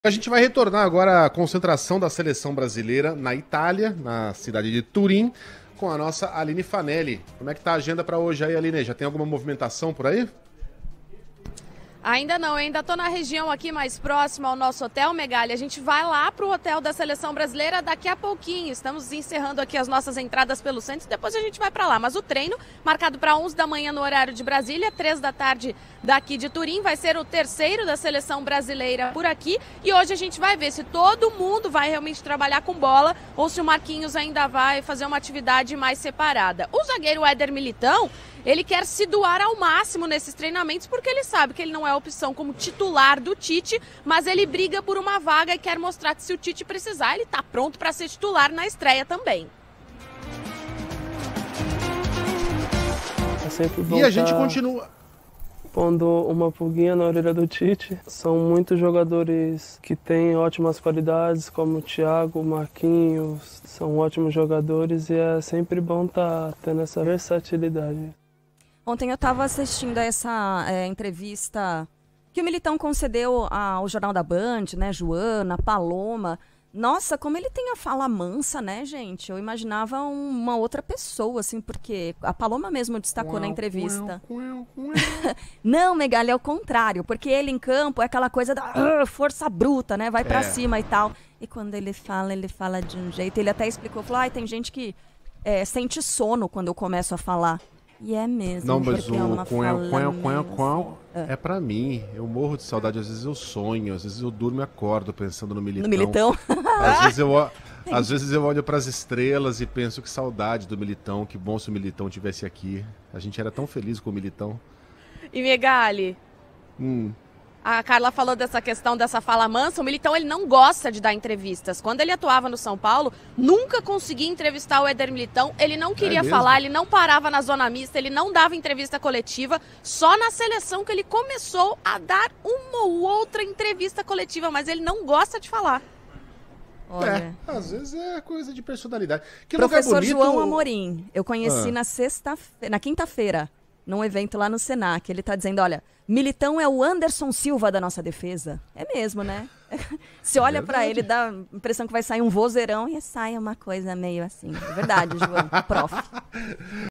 A gente vai retornar agora à concentração da seleção brasileira na Itália, na cidade de Turim, com a nossa Aline Fanelli. Como é que tá a agenda para hoje aí, Aline? Já tem alguma movimentação por aí? Ainda não, ainda estou na região aqui mais próxima ao nosso hotel, Megali. A gente vai lá para o hotel da Seleção Brasileira daqui a pouquinho. Estamos encerrando aqui as nossas entradas pelo centro, depois a gente vai para lá. Mas o treino, marcado para 11 da manhã no horário de Brasília, 3 da tarde daqui de Turim, vai ser o terceiro da Seleção Brasileira por aqui. E hoje a gente vai ver se todo mundo vai realmente trabalhar com bola ou se o Marquinhos ainda vai fazer uma atividade mais separada. O zagueiro Éder Militão, ele quer se doar ao máximo nesses treinamentos porque ele sabe que ele não é opção como titular do Tite, mas ele briga por uma vaga e quer mostrar que se o Tite precisar, ele está pronto para ser titular na estreia também. É sempre bom e a gente continua pondo uma pulguinha na orelha do Tite. São muitos jogadores que têm ótimas qualidades, como o Thiago, o Marquinhos, são ótimos jogadores e é sempre bom estar tendo essa versatilidade. Ontem eu estava assistindo a essa entrevista que o Militão concedeu ao Jornal da Band, né, Joana, Paloma. Nossa, como ele tem a fala mansa, né, gente? Eu imaginava uma outra pessoa, assim, porque a Paloma mesmo destacou na entrevista. Não, Megali, é o contrário, porque ele em campo é aquela coisa da força bruta, né, vai pra cima e tal. E quando ele fala de um jeito, ele até explicou, falou, tem gente que sente sono quando eu começo a falar. E é mesmo. Não, mas o é pra mim. Eu morro de saudade. Às vezes eu sonho, às vezes eu durmo e acordo pensando no Militão. No Militão? Às vezes eu olho pras estrelas e penso que saudade do Militão. Que bom se o Militão estivesse aqui. A gente era tão feliz com o Militão. E Megali? A Carla falou dessa questão dessa fala mansa. O Militão, ele não gosta de dar entrevistas. Quando ele atuava no São Paulo, nunca conseguia entrevistar o Éder Militão. Ele não queria falar, ele não parava na zona mista, ele não dava entrevista coletiva. Só na seleção que ele começou a dar uma ou outra entrevista coletiva, mas ele não gosta de falar. Olha. Às vezes é coisa de personalidade. Que Professor lugar bonito... João Amorim, eu conheci na quinta-feira, num evento lá no Senac. Ele tá dizendo, olha, Militão é o Anderson Silva da nossa defesa. É mesmo, né? Se olha pra ele, dá a impressão que vai sair um vozeirão e sai uma coisa meio assim. É verdade, João, prof.